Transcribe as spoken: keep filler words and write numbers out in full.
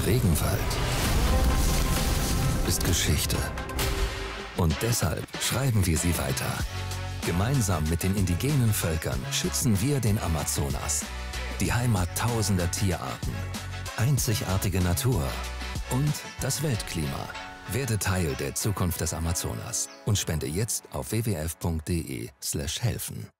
Regenwald ist Geschichte. Und deshalb schreiben wir sie weiter. Gemeinsam mit den indigenen Völkern schützen wir den Amazonas, die Heimat tausender Tierarten, einzigartige Natur und das Weltklima. Werde Teil der Zukunft des Amazonas und spende jetzt auf w w f punkt de slash helfen.